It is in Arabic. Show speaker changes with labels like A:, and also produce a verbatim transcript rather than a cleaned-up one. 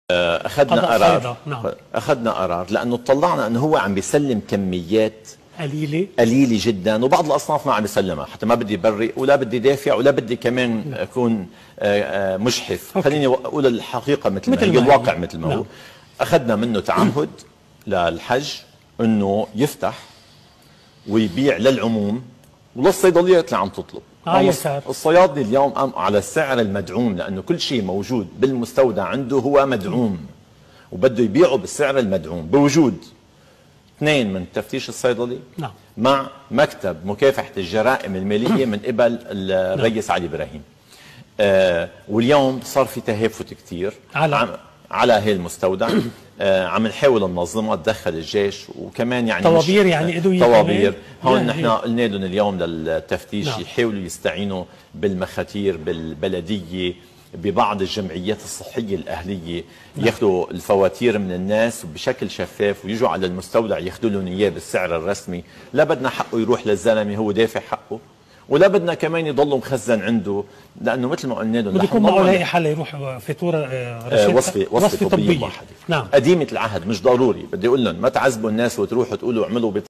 A: اخذنا قرار
B: نعم.
A: اخذنا قرار لانه اطلعنا انه هو عم بيسلم كميات
B: قليله
A: قليله جدا، وبعض الاصناف ما عم بيسلمها، حتى ما بدي برئ ولا بدي دافع ولا بدي كمان نعم. اكون مجحف. خليني اقول الحقيقه مثل, مثل ما هي، الواقع مثل ما هو. نعم. اخذنا منه تعهد للحج انه يفتح ويبيع للعموم وللصيدليات اللي عم تطلب.
B: اه يسار.
A: الصيادلي اليوم قام على السعر المدعوم، لانه كل شيء موجود بالمستودع عنده هو مدعوم وبده يبيعه بالسعر المدعوم، بوجود اثنين من التفتيش الصيدلي
B: نعم.
A: مع مكتب مكافحه الجرائم الماليه من قبل الرئيس علي ابراهيم. آه واليوم صار في تهافت كثير
B: على
A: على هي المستودع. آه عم نحاول ننظمها، تدخل الجيش وكمان يعني
B: طوابير، يعني ادويه
A: طوابير. هون نحن قلنا لهم اليوم للتفتيش نعم. يحاولوا يستعينوا بالمخاتير، بالبلديه، ببعض الجمعيات الصحيه الاهليه، نعم. ياخذوا الفواتير من الناس بشكل شفاف ويجوا على المستودع ياخذوا لهم اياه بالسعر الرسمي. لا بدنا حقه يروح للزلمه، هو دافع حقه، ولا بدنا كمان يضل مخزن عنده، لانه مثل ما قلنا له
B: بده يكون معه لاقي حل يروح فاتوره
A: آه وصفه وصفه طبيه موحده.
B: نعم.
A: قديمه العهد، مش ضروري بدي اقول لهم ما تعذبوا الناس وتروحوا تقولوا اعملوا